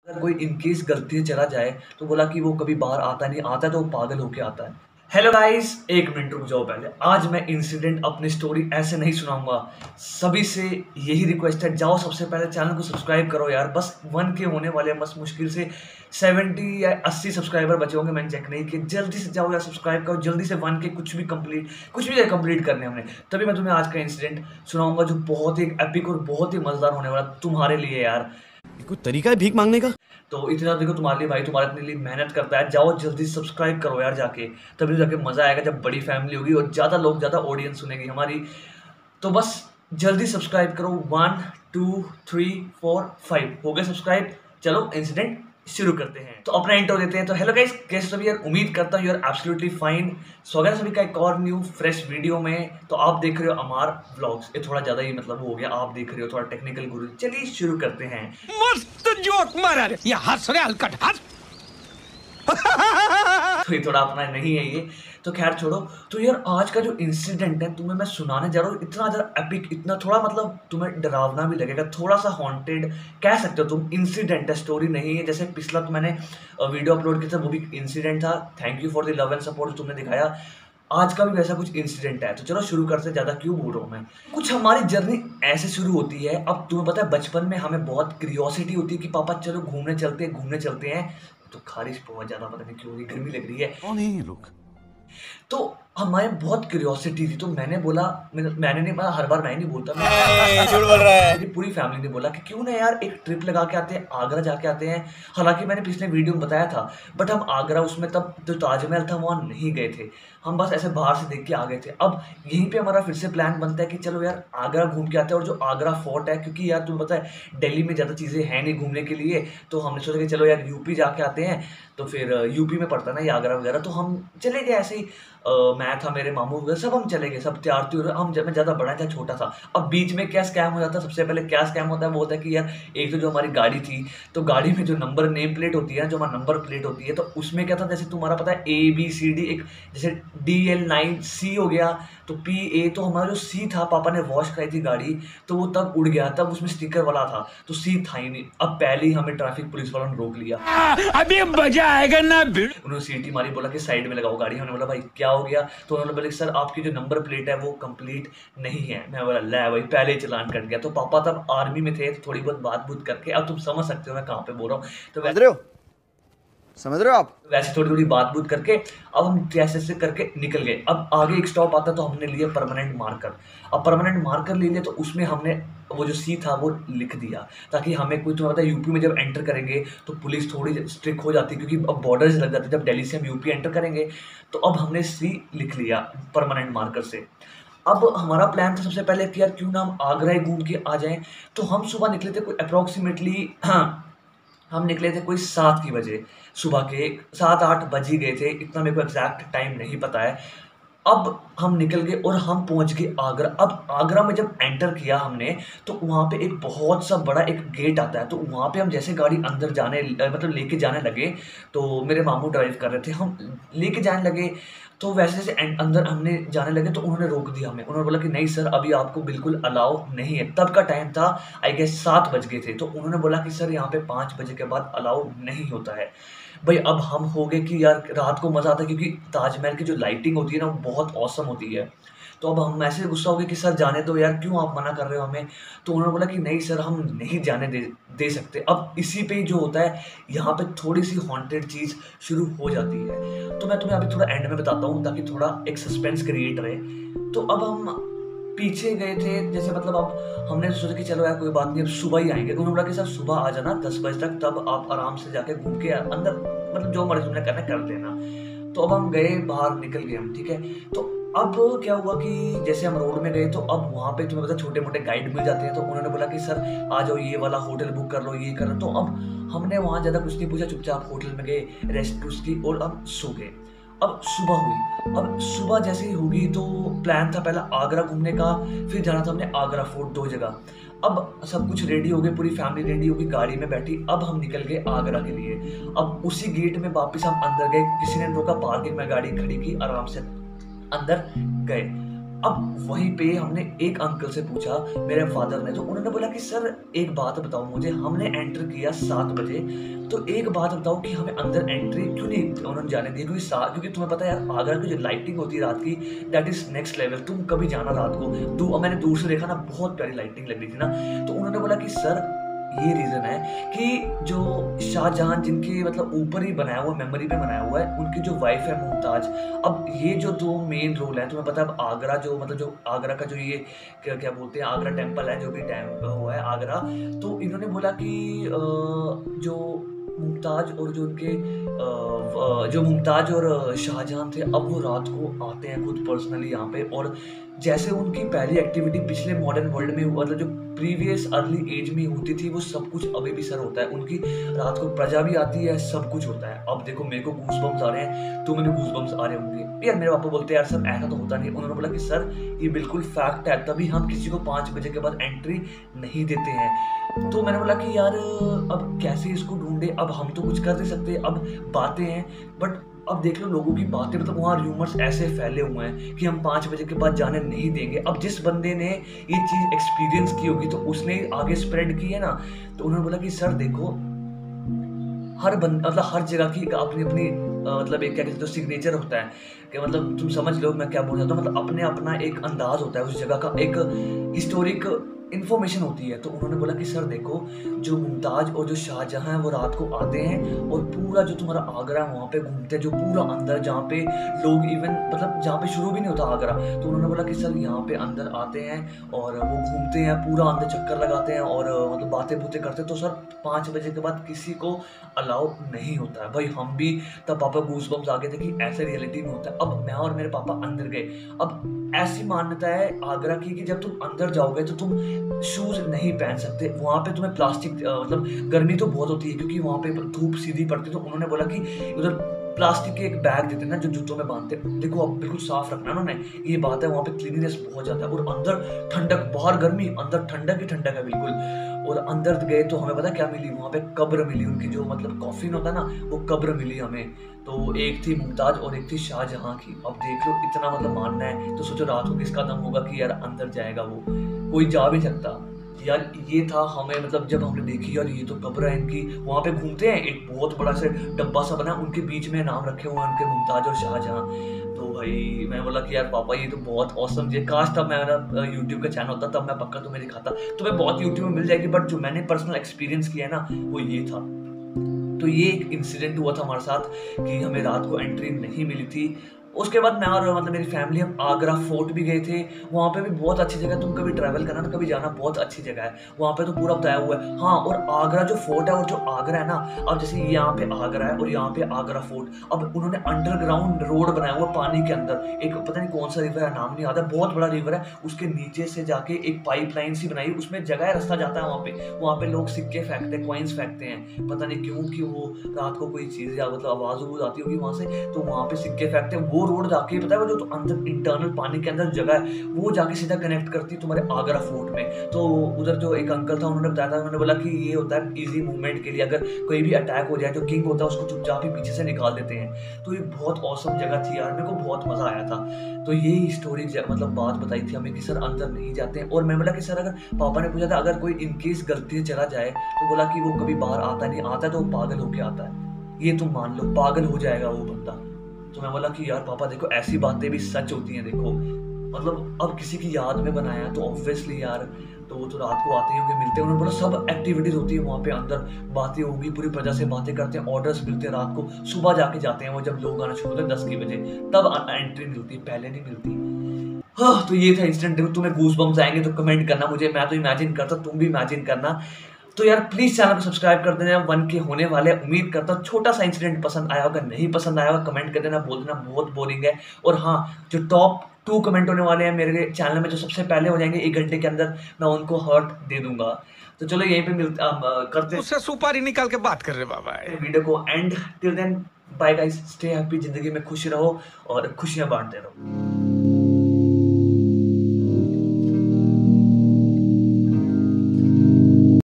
अगर कोई इनकेस गलती से चला जाए तो बोला कि वो कभी बाहर आता नहीं, आता है तो वो पागल होके आता है। हेलो गाइस, एक मिनट रुक जाओ पहले। आज मैं इंसिडेंट अपनी स्टोरी ऐसे नहीं सुनाऊंगा। सभी से यही रिक्वेस्ट है, जाओ सबसे पहले चैनल को सब्सक्राइब करो यार। बस 1K होने वाले हैं, बस मुश्किल से 70 या 80 सब्सक्राइबर बचे होंगे, मैंने चेक नहीं किए। जल्दी से जाओ यार, सब्सक्राइब करो जल्दी से। 1K कुछ भी कंप्लीट करने हमने, तभी मैं तुम्हें आज का इंसिडेंट सुनाऊंगा जो बहुत ही एपिक और बहुत ही मजेदार होने वाला तुम्हारे लिए यार। कोई तरीका है भीख मांगने का? तो इतना देखो, तुम्हारे लिए भाई तुम्हारे अपने लिए मेहनत करता है। जाओ जल्दी सब्सक्राइब करो यार जाके, तभी जाके मजा आएगा जब बड़ी फैमिली होगी और ज्यादा लोग, ज्यादा ऑडियंस सुनेगी हमारी। तो बस जल्दी सब्सक्राइब करो। 1 2 3 4 5 हो गए सब्सक्राइब। चलो इंसिडेंट शुरू करते हैं। तो अपना इंट्रो देते हैं। तो हेलो गाइस, कैसे सभी यार? उम्मीद करता हूँ यार एब्सोल्युटली फाइन। स्वागत है सभी का एक और न्यू फ्रेश वीडियो में। तो आप देख रहे हो अमार व्लॉग्स। ये थोड़ा ज्यादा ही मतलब हो गया, आप देख रहे हो थोड़ा टेक्निकल गुरु। चलिए शुरू करते हैं। मस्त जोक मारा रे, ये हंस रहे हलकट हंस। तो ये थोड़ा अपना नहीं है ये, तो खैर छोड़ो। तो यार आज का जो इंसिडेंट है तुम्हें मैं सुनाने जा रहा हूँ, इतना ज़्यादा एपिक, इतना थोड़ा मतलब तुम्हें डरावना भी लगेगा, थोड़ा सा हॉन्टेड कह सकते हो तुम। इंसिडेंट है, स्टोरी नहीं है। जैसे पिछला तो मैंने वीडियो अपलोड किया था, वो भी इंसिडेंट था। Thank you for the love and support तुमने दिखाया। आज का भी वैसा कुछ इंसिडेंट है। तो चलो शुरू करते, ज़्यादा क्यों बोल रहा हूँ मैं। कुछ हमारी जर्नी ऐसे शुरू होती है। अब तुम्हें पता है बचपन में हमें बहुत क्यूरियोसिटी होती है कि पापा चलो घूमने चलते हैं। तो खारिश बहुत ज़्यादा, पता नहीं क्यों, गर्मी लग रही है। कौन है ये लोग? तो हमारे बहुत क्यूरियोसिटी थी, तो मैंने बोला, मैंने नहीं बोला, हर बार मैं नहीं बोलता, झूठ बोल रहा है। मेरी पूरी फैमिली ने बोला कि क्यों ना यार एक ट्रिप लगा के आते हैं, आगरा जाके आते हैं। हालांकि मैंने पिछले वीडियो में बताया था, बट हम आगरा उसमें तब जो ताजमहल था वहाँ नहीं गए थे, हम बस ऐसे बाहर से देख के आ गए थे। अब यहीं पे हमारा फिर से प्लान बनता है कि चलो यार आगरा घूम के आते हैं। और जो आगरा फोर्ट है, क्योंकि यार तुम्हें पता है दिल्ली में ज़्यादा चीज़ें हैं नहीं घूमने के लिए, तो हमने सोचा कि चलो यार यूपी जाके आते हैं। तो फिर यूपी में पड़ता ना ये आगरा वगैरह, तो हम चले गए ऐसे ही। मैं था, मेरे मामू वगैरह सब हम चले गए, सब तैयार थी। हम जब मैं ज़्यादा बड़ा था, छोटा था। अब बीच में क्या स्कैम हो जाता है, सबसे पहले क्या स्कैम होता है वो होता है कि यार एक तो जो हमारी गाड़ी थी, तो गाड़ी में जो नंबर नेम प्लेट होती है, जो हमारा नंबर प्लेट होती है, तो उसमें क्या था, जैसे तुम्हारा पता है ABCD, एक जैसे DL9C हो गया, तो PA, तो हमारा जो C था, पापा ने वॉश कराई थी गाड़ी, तो वो तब उड़ गया, तब उसमें स्टिकर वाला था, तो C था ही नहीं। अब पहले ही हमें ट्रैफिक पुलिस वालों ने रोक लिया। अभी मजा आएगा ना। उन्होंने सीटी मारी, बोला कि साइड में लगाओ गाड़ी। हमने बोला भाई क्या हो गया? तो उन्होंने बोला सर आपकी जो नंबर प्लेट है वो कंप्लीट नहीं है। मैं बोला ले भाई, पहले ही चालान कट गया। तो पापा तब आर्मी में थे, तो थोड़ी बहुत बात बूत करके, अब तुम समझ सकते हो मैं कहाँ पे बोल रहा हूँ। तो समझ रहे हो आप? वैसे थोड़ी थोड़ी बात बूत करके अब हम कैसे से करके निकल गए। अब आगे एक स्टॉप आता, तो हमने लिया परमानेंट मार्कर। अब परमानेंट मार्कर ले लिया, तो उसमें हमने वो जो C था वो लिख दिया, ताकि हमें कोई, तुम्हें पता है यूपी में जब एंटर करेंगे तो पुलिस थोड़ी स्ट्रिक्ट हो जाती है, क्योंकि अब बॉर्डर्स लग जाते हैं। जब दिल्ली से हम यूपी एंटर करेंगे, तो अब हमने C लिख लिया परमानेंट मार्कर से। अब हमारा प्लान था सबसे पहले कि यार क्यों ना हम आगरा ही घूम के आ जाएं। तो हम सुबह निकले थे कोई अप्रॉक्सीमेटली, हम निकले थे कोई 7 बजे, सुबह के 7-8 बज ही गए थे, इतना मेरे को एग्जैक्ट टाइम नहीं पता है। अब हम निकल गए और हम पहुंच गए आगरा। अब आगरा में जब एंटर किया हमने, तो वहाँ पे एक बहुत सा बड़ा एक गेट आता है। तो वहाँ पे हम जैसे गाड़ी अंदर जाने मतलब लेके जाने लगे, तो मेरे मामू ड्राइव कर रहे थे, हम लेके जाने लगे। तो वैसे जैसे अंदर हमने जाने लगे, तो उन्होंने रोक दिया हमें। उन्होंने बोला कि नहीं सर, अभी आपको बिल्कुल अलाउ नहीं है। तब का टाइम था आई गेस 7 बज गए थे। तो उन्होंने बोला कि सर यहाँ पे 5 बजे के बाद अलाउ नहीं होता है। भाई अब हम हो गए कि यार रात को मज़ा आता है, क्योंकि ताजमहल की जो लाइटिंग होती है ना वो बहुत औसम होती है। तो अब हम ऐसे गुस्सा हो गए कि सर जाने दो यार, क्यों आप मना कर रहे हो हमें? तो उन्होंने बोला कि नहीं सर, हम नहीं जाने दे सकते। अब इसी पे जो होता है, यहाँ पे थोड़ी सी हॉन्टेड चीज़ शुरू हो जाती है। तो मैं तुम्हें अभी थोड़ा एंड में बताता हूँ, ताकि थोड़ा एक सस्पेंस क्रिएट रहे। तो अब हम पीछे गए थे, जैसे मतलब अब हमने सोचा कि चलो यार कोई बात नहीं, अब सुबह ही आएंगे। उन्होंने बोला कि सर सुबह आ जाना 10 बजे तक, तब आप आराम से जाके घूम के अंदर, मतलब जो मर्जी तुमने करना कर देना। तो अब हम गए, बाहर निकल गए हम, ठीक है। तो अब क्या हुआ कि जैसे हम रोड में गए, तो अब वहाँ पे तुम्हें पता छोटे मोटे गाइड मिल जाते हैं। तो उन्होंने बोला कि सर आ जाओ, ये वाला होटल बुक कर लो, ये कर लो। तो अब हमने वहाँ ज़्यादा कुछ नहीं पूछा, चुपचाप होटल में गए, रेस्ट उसकी, और हम सो गए। अब सुबह हुई। अब सुबह जैसे ही होगी, तो प्लान था पहला आगरा घूमने का, फिर जाना था हमने आगरा फोर्ट, 2 जगह। अब सब कुछ रेडी हो गए, पूरी फैमिली रेडी होगी, गाड़ी में बैठी। अब हम निकल गए आगरा के लिए। अब उसी गेट में वापस हम अंदर गए, किसी ने रोका, पार्किंग में गाड़ी खड़ी की, आराम से अंदर गए। अब वहीं पे हमने एक अंकल से पूछा, मेरे फादर ने, तो उन्होंने बोला कि सर एक बात बताओ मुझे, हमने एंटर किया 7 बजे, तो एक बात बताओ कि हमें अंदर एंट्री क्यों नहीं उन्होंने जाने दी? क्योंकि तुम्हें पता है यार आगरा की जो लाइटिंग होती है रात की, दैट इज नेक्स्ट लेवल। तुम कभी जाना रात को, मैंने दूर से देखा ना, बहुत प्यारी लाइटिंग लग रही थी ना। तो उन्होंने बोला कि सर ये रीज़न है कि जो शाहजहां जिनके मतलब ऊपर ही बनाया हुआ, मेमोरी पे बनाया हुआ है, उनकी जो वाइफ है मुमताज। अब ये जो 2 मेन रोल है, तुम्हें पता है अब आगरा जो मतलब जो आगरा का जो ये क्या बोलते हैं, आगरा टेम्पल है, जो भी हुआ है आगरा, तो इन्होंने बोला कि जो मुमताज और जो मुमताज और शाहजहां थे, अब वो रात को आते हैं खुद पर्सनली यहाँ पे, और जैसे उनकी पहली एक्टिविटी पिछले मॉडर्न वर्ल्ड में मतलब जो प्रीवियस अर्ली एज में होती थी, वो सब कुछ अभी भी सर होता है। उनकी रात को प्रजा भी आती है, सब कुछ होता है। अब देखो मेरे को गूज़बम्स आ रहे हैं, तुम्हें भी गूज़बम्स आ रहे होंगे यार। मेरे पापा बोलते हैं यार सर ऐसा तो होता नहीं। उन्होंने बोला कि सर ये बिल्कुल फैक्ट है, तभी हम किसी को 5 बजे के बाद एंट्री नहीं देते हैं। तो मैंने बोला कि यार अब कैसे इसको ढूंढे, अब हम तो कुछ कर नहीं सकते, अब बातें हैं, बट अब देख लो लोगों की बातें, मतलब वहाँ र्यूमर्स ऐसे फैले हुए हैं कि हम 5 बजे के बाद जाने नहीं देंगे। अब जिस बंदे ने ये चीज़ एक्सपीरियंस की होगी तो उसने आगे स्प्रेड की है ना। तो उन्होंने बोला कि सर देखो हर जगह की अपनी अपनी मतलब एक क्या कहते हैं सिग्नेचर होता है कि मतलब तुम समझ लो मैं क्या बोल रहा हूँ, मतलब अपने अपना एक अंदाज होता है उस जगह का, एक हिस्टोरिक इन्फॉर्मेशन होती है। तो उन्होंने बोला कि सर देखो जो मुमताज और जो शाहजहां वो रात को आते हैं और पूरा जो तुम्हारा आगरा है वहाँ पे घूमते हैं, जो पूरा अंदर जहाँ पे लोग इवन मतलब जहाँ पे शुरू भी नहीं होता आगरा। तो उन्होंने बोला कि सर यहाँ पे अंदर आते हैं और वो घूमते हैं, पूरा अंदर चक्कर लगाते हैं और मतलब बातें बूतें करते हैं। तो सर 5 बजे के बाद किसी को अलाउ नहीं होता है। भाई हम भी तब पापा गूज़बम्स आ गए थे कि ऐसे रियलिटी में होता है। अब मैं और मेरे पापा अंदर गए। अब ऐसी मान्यता है आगरा की कि जब तुम अंदर जाओगे तो तुम शूज नहीं पहन सकते। वहाँ पे तुम्हें प्लास्टिक मतलब गर्मी तो बहुत होती है क्योंकि वहाँ पे धूप सीधी पड़ती है। तो उन्होंने बोला कि उधर प्लास्टिक के एक बैग देते हैं ना जो जूतों में बांधते हैं, देखो अब बिल्कुल साफ रखना उन्होंने, ये बात है। वहाँ पे क्लीनिनेस बहुत ज़्यादा है और अंदर ठंडक, बाहर गर्मी अंदर ठंडक ही ठंडक है बिल्कुल। और अंदर गए तो हमें पता क्या मिली, वहाँ पे कब्र मिली उनकी, जो मतलब कॉफिन होता है ना वो कब्र मिली हमें। तो एक थी मुमताज और एक थी शाहजहां की। अब देख लो इतना मतलब मानना है तो सोचो रात को किसका दम होगा कि यार अंदर जाएगा, वो कोई जा भी सकता यार। ये था हमें मतलब जब हमने देखी यार ये तो कब्र है इनकी, वहाँ पे घूमते हैं एक बहुत बड़ा सा डब्बा सा बना, उनके बीच में नाम रखे हुए हैं उनके मुमताज और शाहजहां। तो भाई मैं बोला कि यार पापा ये तो बहुत औसम चीज़, काश तब मेरा यूट्यूब का चैनल होता तब मैं पक्का तुम्हें दिखाता। तुम्हें बहुत यूट्यूब में मिल जाएगी, बट जो मैंने पर्सनल एक्सपीरियंस किया है ना वो ये था। तो ये एक इंसिडेंट हुआ था हमारे साथ कि हमें रात को एंट्री नहीं मिली थी। उसके बाद मैं और मतलब मेरी फैमिली हम आगरा फोर्ट भी गए थे। वहाँ पे भी बहुत अच्छी जगह, तुम कभी ट्रैवल करना ना कभी जाना, बहुत अच्छी जगह है। वहाँ पे तो पूरा बताया हुआ है। हाँ, और आगरा जो फोर्ट है और जो आगरा है ना, अब जैसे यहाँ पे आगरा है और यहाँ पे आगरा फोर्ट, अब उन्होंने अंडरग्राउंड रोड बनाया हुआ पानी के अंदर। एक पता नहीं कौन सा रिवर है, नाम नहीं आता, बहुत बड़ा रिवर है, उसके नीचे से जाके एक पाइपलाइन सी बनाई, उसमें जगह है, रास्ता जाता है वहाँ पे लोग सिक्के फेंकते हैं, कॉइन्स फेंकते हैं, पता नहीं क्यों कि वो रात को कोई चीज़ या मतलब आवाज़ आती होगी वहाँ से, तो वहाँ पे सिक्के फेंकते हैं। वो रोड जाके पता है जो तो अंदर इंटरनल पानी के अंदर जगह है वो जाके सीधा कनेक्ट करती है तुम्हारे आगरा फोर्ट में। तो उधर जो एक अंकल था उन्होंने बताया था, उन्होंने बोला कि ये होता है इजी मूवमेंट के लिए, अगर कोई भी अटैक हो जाए जो किंग होता है उसको चुपचाप ही पीछे से निकाल देते हैं। तो ये बहुत औसम जगह थी यार, मेरे को बहुत मजा आया था। तो यही स्टोरी मतलब बात बताई थी हमें कि सर अंदर नहीं जाते हैं। और मैं बोला कि सर अगर पापा ने पूछा था अगर कोई इनकेस गलती से चला जाए तो बोला कि वो कभी बाहर आता नहीं, आता है तो वो पागल होके आता है, ये तुम मान लो पागल हो जाएगा वो बंदा। तो मैं बोला कि यार पापा देखो ऐसी बातें भी सच होती हैं, देखो मतलब अब किसी की याद में बनाया तो ऑब्वियसली यार तो वो तो रात को आते ही होंगे, मिलते हैं। उन्होंने बोला सब एक्टिविटीज होती है वहाँ पे अंदर, बातें होगी, पूरी प्रजा से बातें करते हैं, ऑर्डर्स मिलते हैं रात को, सुबह जाके जाते हैं वो जब लोग आना शुरू होते हैं 10 की बजे, तब एंट्री मिलती है, पहले नहीं मिलती। हाँ, तो ये था इंसिडेंट। देखो तुम्हें गूज़बम्स आएंगे तो कमेंट करना मुझे, मैं तो इमेजिन करता, तुम भी इमेजिन करना। तो यार प्लीज चैनल को सब्सक्राइब कर देना, 1K होने वाले। उम्मीद करता हूँ छोटा सा इंसिडेंट पसंद आया होगा, नहीं पसंद आया होगा कमेंट कर देना, बोल देना बहुत बोरिंग है। और हाँ, जो टॉप 2 कमेंट होने वाले हैं मेरे चैनल में, जो सबसे पहले हो जाएंगे 1 घंटे के अंदर, मैं उनको हार्ट दे दूंगा। तो चलो यहीं पे करते हैं, उससे सुपारी निकाल के बात कर रहे बाबा। वीडियो को end. Till then bye guys, stay happy, जिंदगी में खुश रहो और खुशियां बांटते रहो।